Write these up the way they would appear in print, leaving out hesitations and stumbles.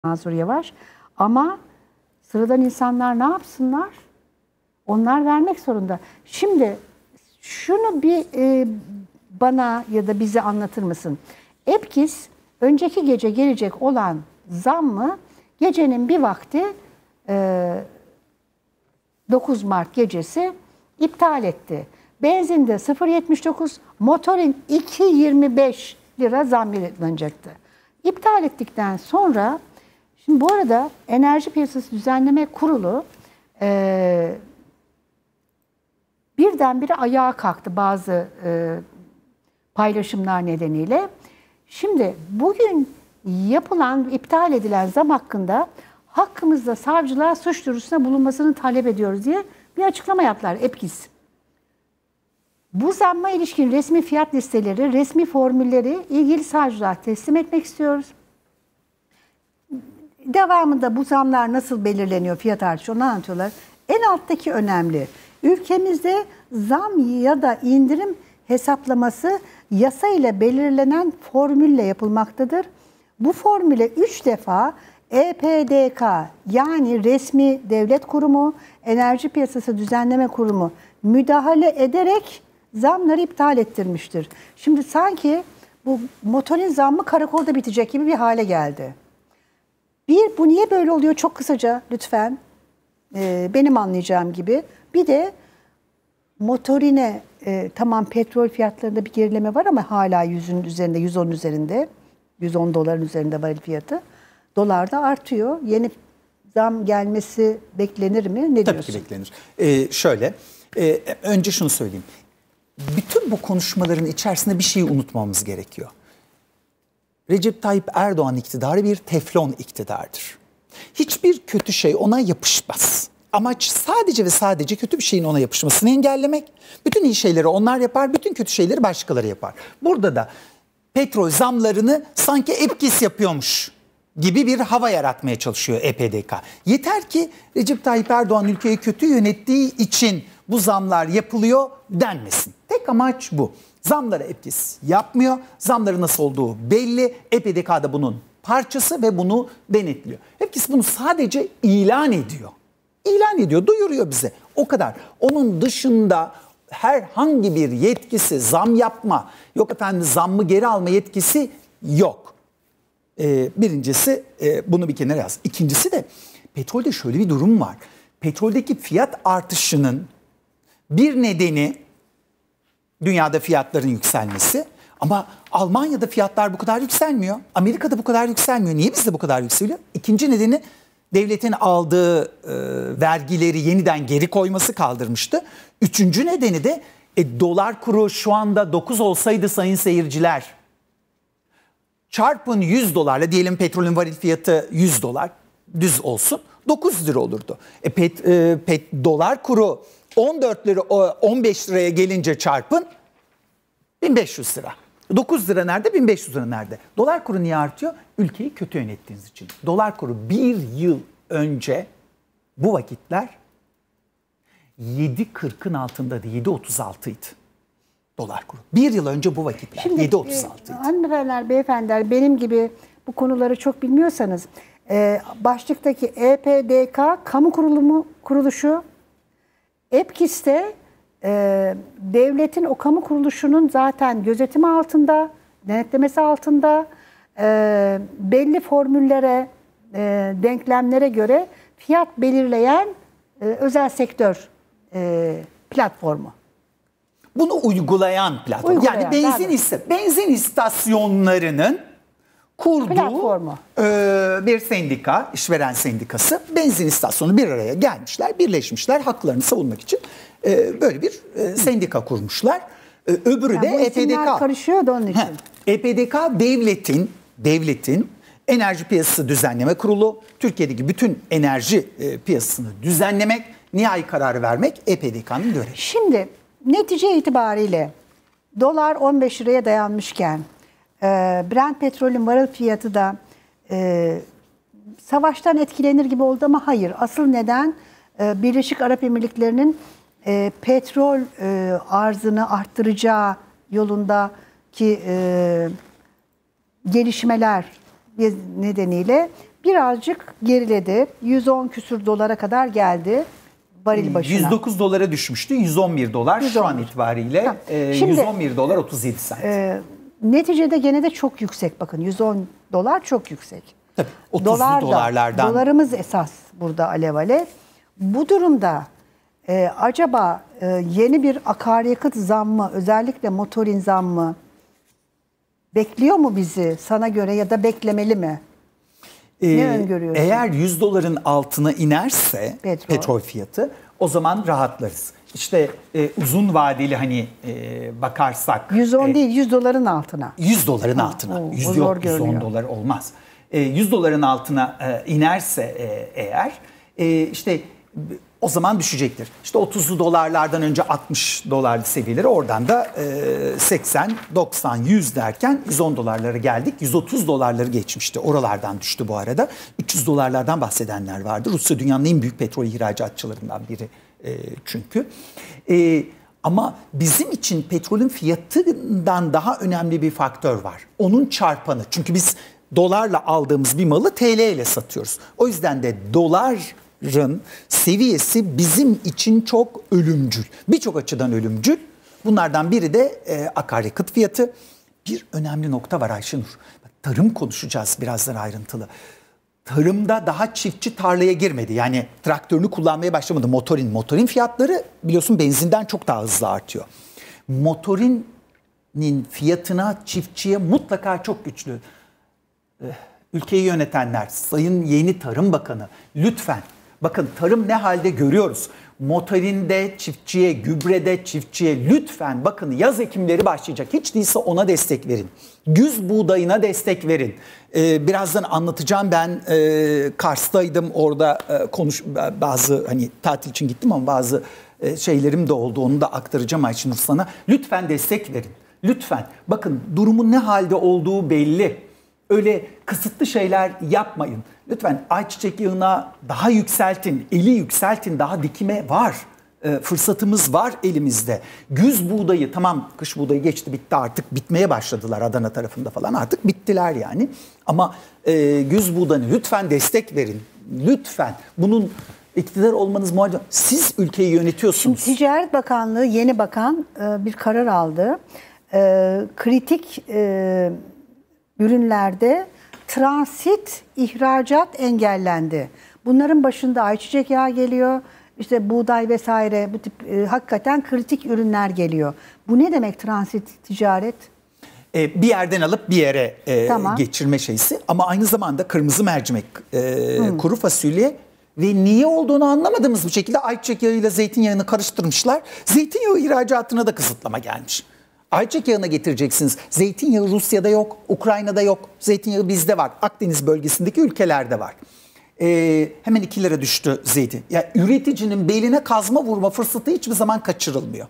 Mansur Yavaş. Ama sıradan insanlar ne yapsınlar? Onlar vermek zorunda. Şimdi şunu bir bana ya da bize anlatır mısın? Epkiz önceki gece gelecek olan zammı gecenin bir vakti 9 Mart gecesi iptal etti. Benzinde 0,79, motorin 2,25 lira zam yapılacaktı. İptal ettikten sonra, şimdi bu arada Enerji Piyasası Düzenleme Kurulu birdenbire ayağa kalktı bazı paylaşımlar nedeniyle. Şimdi bugün yapılan, iptal edilen zam hakkında hakkımızda savcılığa suç duyurusunda bulunmasını talep ediyoruz diye bir açıklama yaptılar Epkiz. Bu zamma ilişkin resmi fiyat listeleri, resmi formülleri ilgili savcılığa teslim etmek istiyoruz. Devamında bu zamlar nasıl belirleniyor, fiyat artışı, onu anlatıyorlar. En alttaki önemli. Ülkemizde zam ya da indirim hesaplaması yasa ile belirlenen formülle yapılmaktadır. Bu formüle 3 defa EPDK yani resmi devlet kurumu, Enerji Piyasası Düzenleme Kurumu müdahale ederek zamları iptal ettirmiştir. Şimdi sanki bu motorin zammı karakolda bitecek gibi bir hale geldi. Bu niye böyle oluyor? Çok kısaca lütfen. Benim anlayacağım gibi. Bir de motorine tamam petrol fiyatlarında bir gerileme var ama hala 100'ün üzerinde, 110 üzerinde. 110 doların üzerinde varil fiyatı. Dolar da artıyor. Yeni zam gelmesi beklenir mi? Ne diyorsun? Tabii ki beklenir. Önce şunu söyleyeyim. Bütün bu konuşmaların içerisinde bir şeyi unutmamamız gerekiyor. Recep Tayyip Erdoğan iktidarı bir teflon iktidardır. Hiçbir kötü şey ona yapışmaz. Amaç sadece ve sadece kötü bir şeyin ona yapışmasını engellemek. Bütün iyi şeyleri onlar yapar, bütün kötü şeyleri başkaları yapar. Burada da petrol zamlarını sanki Epkiz yapıyormuş gibi bir hava yaratmaya çalışıyor EPDK. Yeter ki Recep Tayyip Erdoğan ülkeyi kötü yönettiği için bu zamlar yapılıyor denmesin. Tek amaç bu. Zamları Epkiz yapmıyor. Zamları nasıl olduğu belli. EPDK da bunun parçası ve bunu denetliyor. Epkiz bunu sadece ilan ediyor. İlan ediyor, duyuruyor bize. O kadar. Onun dışında herhangi bir yetkisi, zam yapma, yok efendim zammı geri alma yetkisi yok. Birincisi bunu bir kenara yaz. İkincisi de petrolde şöyle bir durum var. Petroldeki fiyat artışının bir nedeni dünyada fiyatların yükselmesi. Ama Almanya'da fiyatlar bu kadar yükselmiyor. Amerika'da bu kadar yükselmiyor. Niye bizde bu kadar yükseliyor? İkinci nedeni devletin aldığı vergileri yeniden geri koyması, kaldırmıştı. Üçüncü nedeni de dolar kuru şu anda 9 olsaydı sayın seyirciler, çarpın 100 dolarla, diyelim petrolün varil fiyatı 100 dolar düz olsun, 9 lira olurdu. Dolar kuru 14 lira 15 liraya gelince çarpın 1500 lira. 9 lira nerede, 1500 lira nerede? Dolar kuru niye artıyor? Ülkeyi kötü yönettiğiniz için. Dolar kuru bir yıl önce bu vakitler 7.40'ın altındaydı. 7.36'ydı dolar kuru. Bir yıl önce bu vakitler 7.36'ydı. Hanımefendiler, beyefendiler, benim gibi bu konuları çok bilmiyorsanız başlıktaki EPDK kamu kuruluşu, Epkiz'te devletin o kamu kuruluşunun zaten gözetimi altında, denetlemesi altında, belli formüllere, denklemlere göre fiyat belirleyen özel sektör platformu. Bunu uygulayan platform. Yani benzin istasyonlarının kurduğu platformu. Bir sendika, işveren sendikası, benzin istasyonu bir araya gelmişler, birleşmişler haklarını savunmak için böyle bir sendika kurmuşlar. Öbürü yani de EPDK. Karışıyor da onun için. EPDK devletin Enerji Piyasası Düzenleme Kurulu, Türkiye'deki bütün enerji piyasasını düzenlemek, nihai kararı vermek EPDK'nın görevi. Şimdi netice itibariyle dolar 15 liraya dayanmışken, Brent petrolün varil fiyatı da savaştan etkilenir gibi oldu ama hayır. Asıl neden Birleşik Arap Emirlikleri'nin petrol arzını arttıracağı yolundaki gelişmeler nedeniyle birazcık geriledi. 110 küsür dolara kadar geldi varil başına. 109 dolara düşmüştü. 111 dolar şu an itibariyle. Tamam. Şimdi, 111 dolar 37 sent. Neticede gene de çok yüksek, bakın 110 dolar çok yüksek. Tabii 30'lu dolarlardan. Dolarımız esas burada alev alev. Bu durumda acaba yeni bir akaryakıt zammı, özellikle motorin zammı bekliyor mu bizi sana göre, ya da beklemeli mi? Ne öngörüyorsun? Eğer 100 doların altına inerse petrol fiyatı, o zaman rahatlarız. İşte uzun vadeli hani bakarsak. 110 değil, 100 doların altına. 100 doların altına. 100 yok, 110 dolar olmaz. 100 doların altına inerse eğer işte o zaman düşecektir. İşte 30'lu dolarlardan önce 60 dolarlı seviyeleri, oradan da 80, 90, 100 derken 110 dolarlara geldik. 130 dolarları geçmişti. Oralardan düştü bu arada. 300 dolarlardan bahsedenler vardı. Rusya dünyanın en büyük petrol ihracatçılarından biri çünkü. Ama bizim için petrolün fiyatından daha önemli bir faktör var. Onun çarpanı. Çünkü biz dolarla aldığımız bir malı TL ile satıyoruz. O yüzden de doların seviyesi bizim için çok ölümcül. Birçok açıdan ölümcül. Bunlardan biri de akaryakıt fiyatı. Bir önemli nokta var Ayşenur. Tarım konuşacağız birazdan ayrıntılı. Tarımda daha çiftçi tarlaya girmedi. Yani traktörünü kullanmaya başlamadı. Motorin fiyatları biliyorsun benzinden çok daha hızlı artıyor. Motorinin fiyatına çiftçiye mutlaka çok güçlü. Ülkeyi yönetenler, Sayın Yeni Tarım Bakanı, lütfen bakın tarım ne halde görüyoruz. Motorinde çiftçiye, gübrede çiftçiye lütfen bakın, yaz ekimleri başlayacak. Hiç değilse ona destek verin. Güz buğdayına destek verin. Birazdan anlatacağım, ben Kars'taydım, orada bazı hani tatil için gittim ama bazı şeylerim de oldu, onu da aktaracağım Ayşenur sana. Lütfen destek verin. Lütfen bakın durumun ne halde olduğu belli. Öyle kısıtlı şeyler yapmayın. Lütfen ayçiçek yağına daha yükseltin, eli yükseltin, daha dikime var. Fırsatımız var elimizde. Güz buğdayı, tamam kış buğdayı geçti, bitti, artık bitmeye başladılar Adana tarafında falan, artık bittiler yani. Ama güz buğdayına lütfen destek verin. Lütfen. Bunun iktidar olmanız muhalif. Siz ülkeyi yönetiyorsunuz. Şimdi Ticaret Bakanlığı, yeni bakan bir karar aldı. Kritik ürünlerde transit ihracat engellendi. Bunların başında ayçiçek yağı geliyor, işte buğday vesaire, bu tip hakikaten kritik ürünler geliyor. Bu ne demek transit ticaret? Bir yerden alıp bir yere tamam. geçirme şeysi, ama aynı zamanda kırmızı mercimek, kuru fasulye ve niye olduğunu anlamadığımız bir şekilde ayçiçek yağıyla zeytinyağını karıştırmışlar. Zeytinyağı ihracatına da kısıtlama gelmiş. Ayçiçek yağına getireceksiniz. Zeytinyağı Rusya'da yok, Ukrayna'da yok. Zeytinyağı bizde var. Akdeniz bölgesindeki ülkelerde var. Hemen 2 lira düştü zeytin. Yani üreticinin beline kazma vurma fırsatı hiçbir zaman kaçırılmıyor.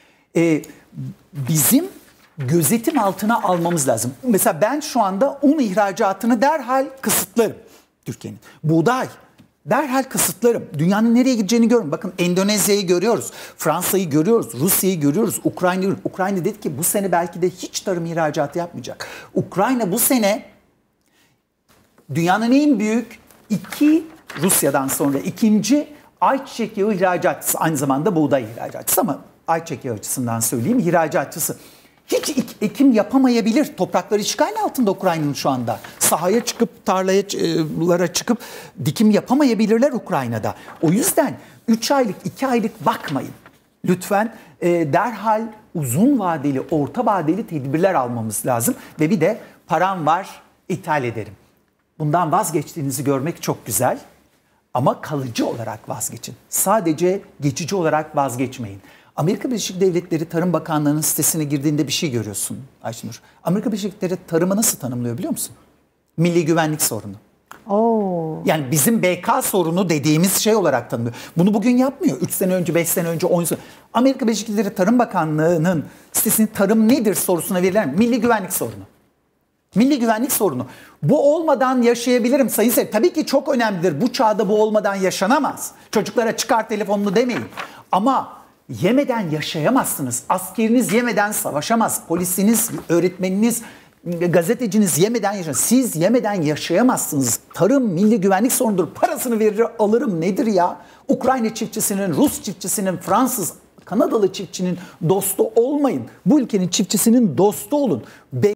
Bizim gözetim altına almamız lazım. Mesela ben şu anda un ihracatını derhal kısıtlarım Türkiye'nin. Buğday derhal kısıtlarım. Dünyanın nereye gideceğini görüyorum. Bakın Endonezya'yı görüyoruz, Fransa'yı görüyoruz, Rusya'yı görüyoruz, Ukrayna'yı görüyoruz. Ukrayna dedi ki bu sene belki de hiç tarım ihracatı yapmayacak. Ukrayna bu sene dünyanın en büyük Rusya'dan sonra ikinci ayçiçek yağı ihracatçısı, aynı zamanda buğday ihracatçısı, ama ayçiçek yağı açısından söyleyeyim, ihracatçısı. Hiç ekim yapamayabilir. Toprakları işgal altında Ukrayna'nın şu anda. Sahaya çıkıp, tarlalara çıkıp dikim yapamayabilirler Ukrayna'da. O yüzden 3 aylık, 2 aylık bakmayın. Lütfen derhal uzun vadeli, orta vadeli tedbirler almamız lazım. Ve bir de param var, ithal ederim. Bundan vazgeçtiğinizi görmek çok güzel. Ama kalıcı olarak vazgeçin. Sadece geçici olarak vazgeçmeyin. Amerika Birleşik Devletleri Tarım Bakanlığı'nın sitesine girdiğinde bir şey görüyorsun Ayşenur. Amerika Birleşik Devletleri tarımı nasıl tanımlıyor biliyor musun? Milli güvenlik sorunu. Yani bizim BK sorunu dediğimiz şey olarak tanımlıyor. Bunu bugün yapmıyor. 3 sene önce, 5 sene önce, 10 sene. Amerika Birleşik Devletleri Tarım Bakanlığı'nın sitesinde tarım nedir sorusuna verilen milli güvenlik sorunu. Milli güvenlik sorunu. Bu olmadan yaşayabilirim sayın seyirciler. Tabii ki çok önemlidir. Bu çağda bu olmadan yaşanamaz. Çocuklara çıkar telefonunu demeyin. Ama yemeden yaşayamazsınız. Askeriniz yemeden savaşamaz. Polisiniz, öğretmeniniz gazeteciniz yemeden yaşar. Siz yemeden yaşayamazsınız. Tarım milli güvenlik sorunudur. Parasını verir alırım nedir ya? Ukrayna çiftçisinin, Rus çiftçisinin, Fransız, Kanadalı çiftçinin dostu olmayın. Bu ülkenin çiftçisinin dostu olun.